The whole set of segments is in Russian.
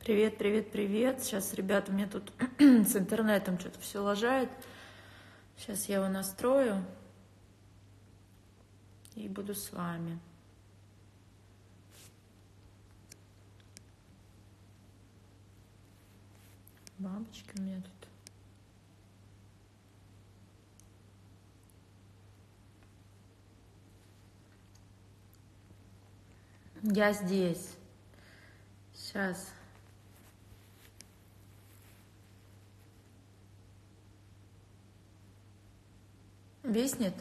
Привет, привет, привет. Сейчас, ребята, мне тут с интернетом что-то все лажает. Сейчас я его настрою и буду с вами. Бабочки у меня тут. Я здесь. Сейчас. Виснет?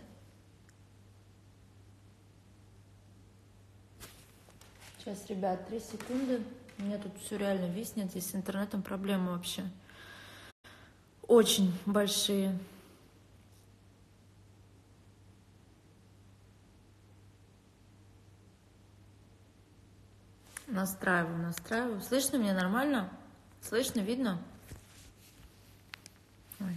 Сейчас, ребят, 3 секунды. У меня тут все реально виснет. Здесь с интернетом проблемы вообще очень большие. Настраиваю. Слышно меня нормально? Слышно, видно? Ой.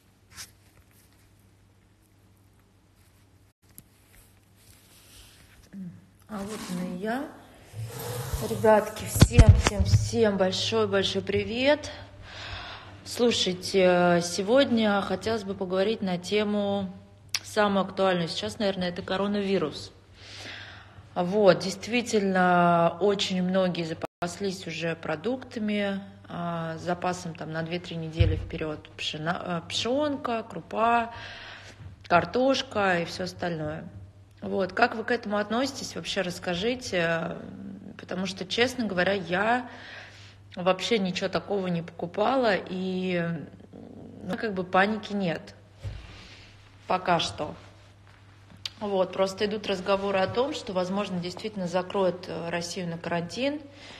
А вот он и я. Ребятки, всем большой привет. Слушайте, сегодня хотелось бы поговорить на тему самую актуальную сейчас, наверное, это коронавирус. Вот, действительно, очень многие запаслись уже продуктами, с запасом там на 2-3 недели вперед. Пшенка, крупа, картошка и все остальное. Вот, как вы к этому относитесь, вообще расскажите, потому что, честно говоря, я вообще ничего такого не покупала, и как бы паники нет, пока что. Вот, просто идут разговоры о том, что, возможно, действительно закроют Россию на карантин,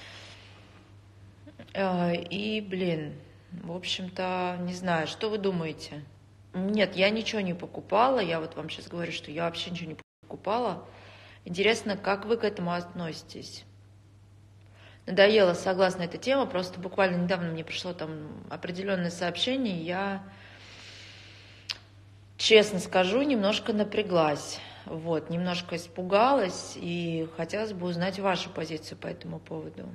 и, в общем-то, не знаю, что вы думаете? Нет, я ничего не покупала, я вот вам сейчас говорю, что я вообще ничего не покупала. Интересно, как вы к этому относитесь? Надоело, согласна, эта тема, просто буквально недавно мне пришло там определенное сообщение, и я, честно скажу, немножко напряглась, вот, немножко испугалась, и хотелось бы узнать вашу позицию по этому поводу.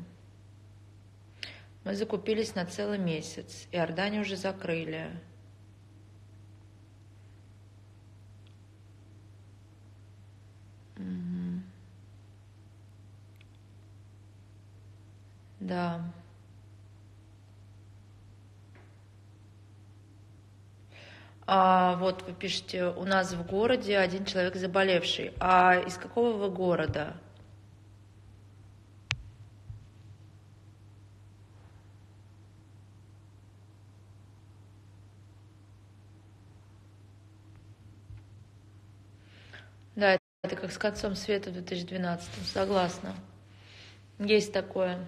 Мы закупились на целый месяц, Иорданию уже закрыли. Да. Вот вы пишете, у нас в городе 1 человек заболевший. А из какого вы города? Да, это как с концом света в 2012-м, согласна. Есть такое.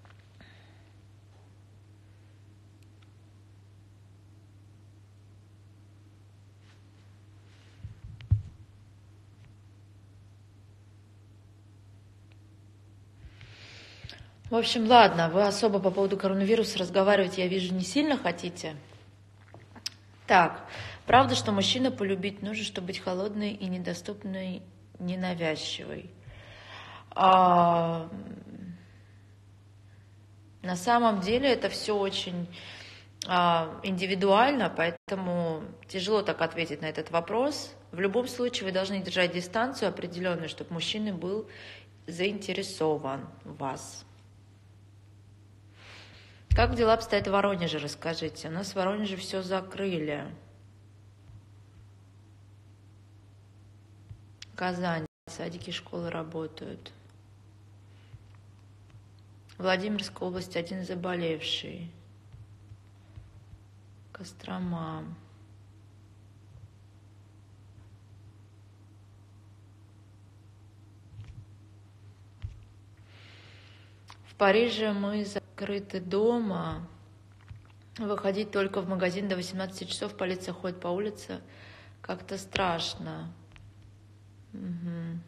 В общем, ладно, вы особо по поводу коронавируса разговаривать, я вижу, не сильно хотите. Так, правда, что мужчина полюбить нужно, чтобы быть холодной и недоступной, ненавязчивой. На самом деле это все очень индивидуально, поэтому тяжело так ответить на этот вопрос. В любом случае вы должны держать дистанцию определенную, чтобы мужчина был заинтересован в вас. Как дела обстоят в Воронеже, расскажите. У нас в Воронеже все закрыли. Казань, садики, школы работают. Владимирская область, 1 заболевший. Кострома. В Париже мы закрыты дома. Выходить только в магазин до 18 часов. Полиция ходит по улице. Как-то страшно. Угу.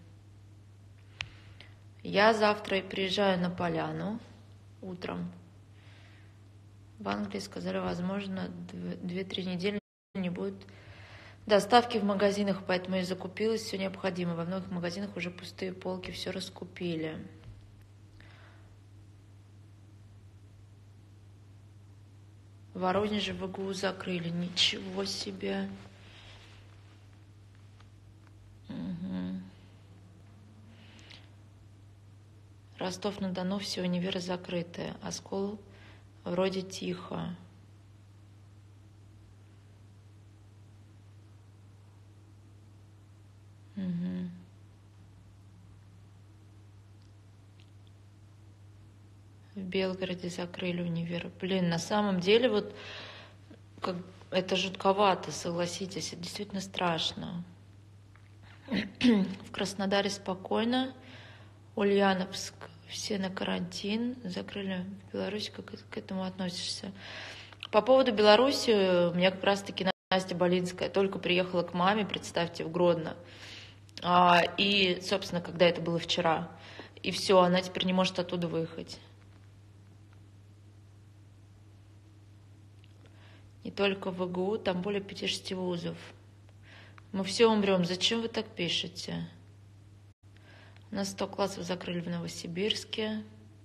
Я завтра приезжаю на Поляну утром. В Англии сказали, возможно, 2-3 недели не будет доставки в магазинах, поэтому я закупилась, все необходимое. Во многих магазинах уже пустые полки, все раскупили. В Воронеже ВГУ закрыли. Ничего себе. Мгм. Ростов-на-Дону все универы закрыты. Оскол вроде тихо. Мгм. В Белгороде закрыли универ. Блин, на самом деле вот как, это жутковато, согласитесь, это действительно страшно. В Краснодаре спокойно. Ульяновск все на карантин. Закрыли в Беларуси. Как к этому относишься? По поводу Беларуси, у меня как раз-таки Настя Болинская только приехала к маме, представьте, в Гродно. И, собственно, когда это было вчера. И все, она теперь не может оттуда выехать. Не только в ВГУ, там более 5-6 вузов. Мы все умрем. Зачем вы так пишете? У нас 100 классов закрыли в Новосибирске.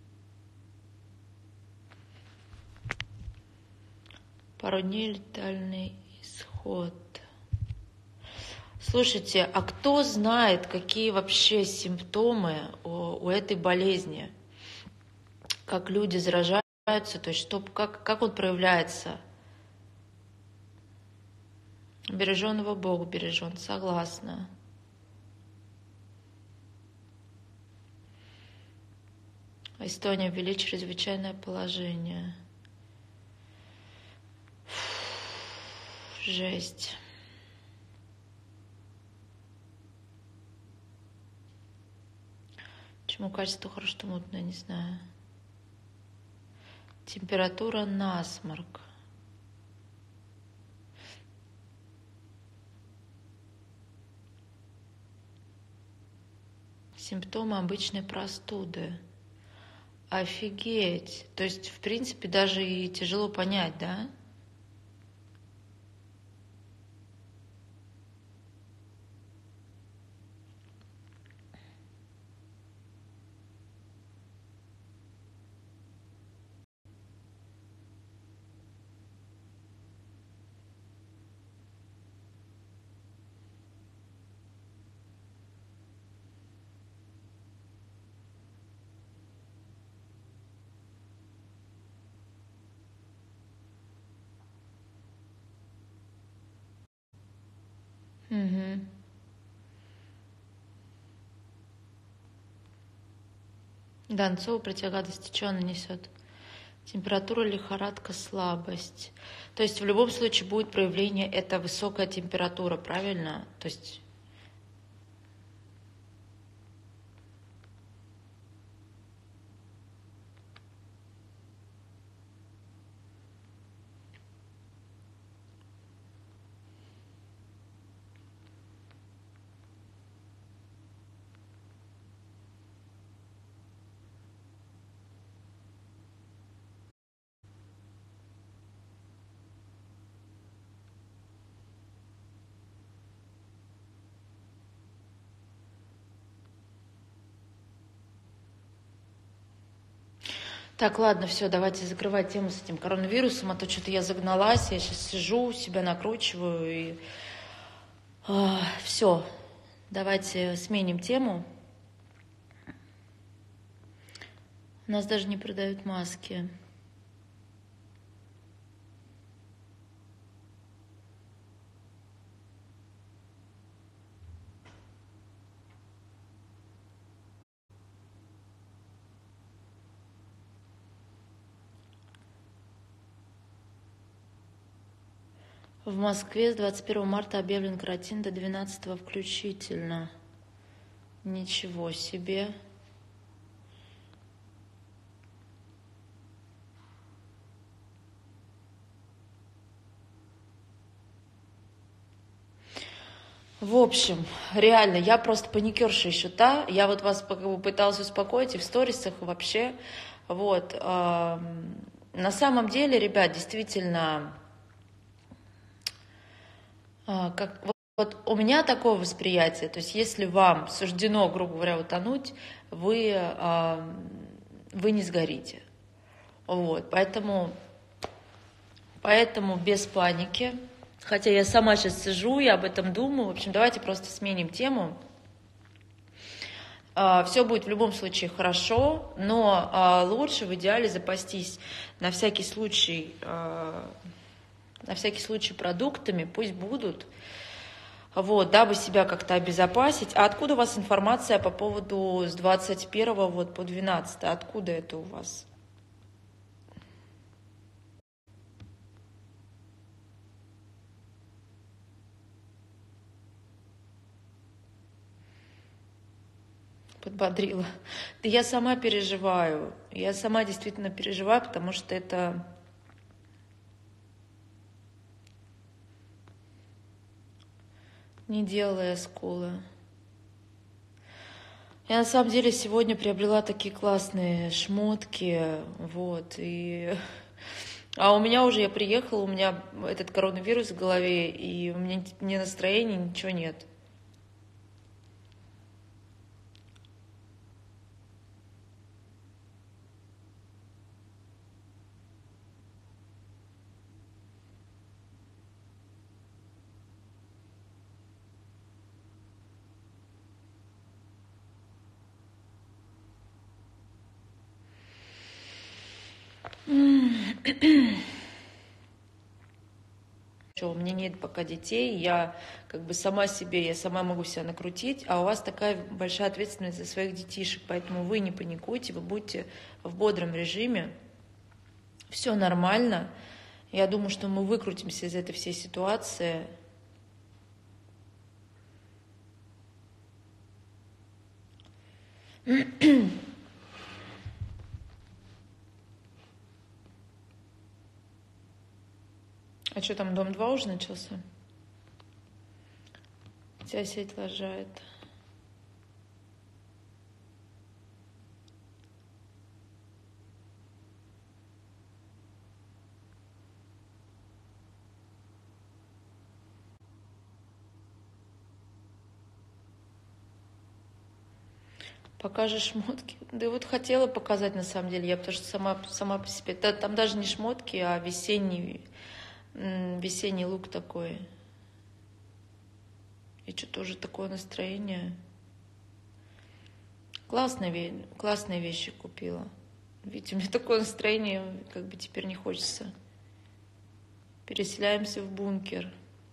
Пару дней летальный исход. Слушайте, а кто знает, какие вообще симптомы у этой болезни? Как люди заражаются, то есть как он проявляется? Береженого Бог бережен, согласна. Эстония ввели чрезвычайное положение. Жесть. Почему качество хорошо, что мутное, не знаю. Температура, насморк. Симптомы обычной простуды. Офигеть. То есть, в принципе, даже и тяжело понять, да? Угу. Донцова противогазности, что она несет? Температура, лихорадка, слабость. То есть в любом случае будет проявление, это высокая температура, правильно? То есть... Так, ладно, все, давайте закрывать тему с этим коронавирусом, а то что-то я загналась, я сейчас сижу, себя накручиваю и... все, давайте сменим тему. У нас даже не продают маски. В Москве с 21 марта объявлен карантин до 12 включительно. Ничего себе. В общем, реально, я просто паникерша еще та. Я вот вас пыталась успокоить и в сторисах, и вообще. Вот. На самом деле, ребят, действительно... Вот у меня такое восприятие, то есть если вам суждено, грубо говоря, утонуть, вы не сгорите. Вот, поэтому Поэтому без паники. Хотя я сама сейчас сижу, я об этом думаю. В общем, давайте просто сменим тему. Все будет в любом случае хорошо, но лучше в идеале запастись на всякий случай продуктами, пусть будут, вот, дабы себя как-то обезопасить. А откуда у вас информация по поводу с 21 вот по 12? Откуда это у вас? Подбодрила. Да я сама переживаю. Я сама действительно переживаю, потому что это не делая скулы. Я на самом деле сегодня приобрела такие классные шмотки, вот, а у меня уже, я приехала, у меня этот коронавирус в голове, и у меня ни настроения, ничего нет. У меня нет пока детей, я как бы сама себе, я сама могу себя накрутить, а у вас такая большая ответственность за своих детишек, поэтому вы не паникуйте, вы будьте в бодром режиме, все нормально. Я думаю, что мы выкрутимся из этой всей ситуации. А что там, Дом-2 уже начался? Тебя сеть лажает. Покажешь шмотки? Да вот хотела показать на самом деле, я потому что сама по себе. Там даже не шмотки, а весенний лук такой. И что-то уже такое настроение. Классные вещи купила. Видите, у меня такое настроение, как бы теперь не хочется. Переселяемся в бункер.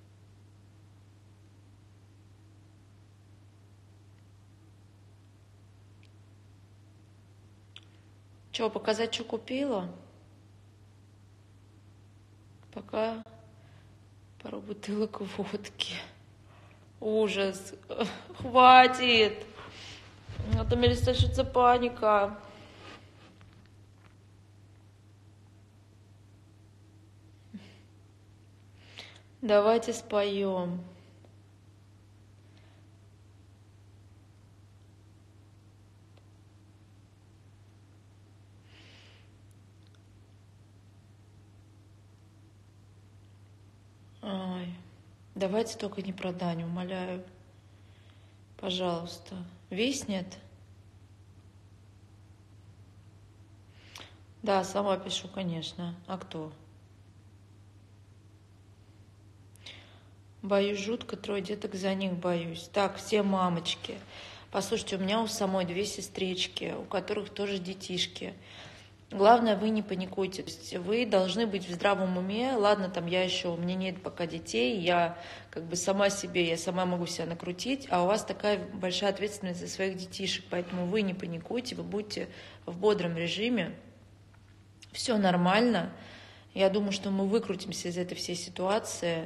Что, показать, что купила? Пока пару бутылок водки. Ужас. Хватит. А то мне начнется паника. Давайте споем. Ай, давайте только не про Даню, умоляю. Пожалуйста. Весь нет? Да, сама пишу, конечно. А кто? Боюсь жутко, 3 деток, за них боюсь. Так, все мамочки. Послушайте, у меня у самой 2 сестрички, у которых тоже детишки. Главное, вы не паникуйте. То есть вы должны быть в здравом уме. Ладно, там у меня нет пока детей, я как бы сама себе, я сама могу себя накрутить, а у вас такая большая ответственность за своих детишек, поэтому вы не паникуйте, вы будьте в бодром режиме. Все нормально. Я думаю, что мы выкрутимся из этой всей ситуации.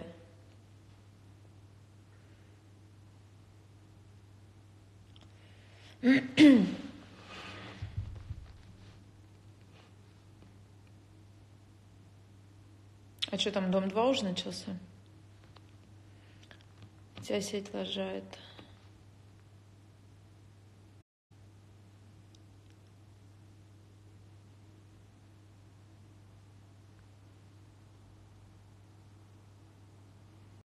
А что там, Дом-2 уже начался? Тебя сеть лажает.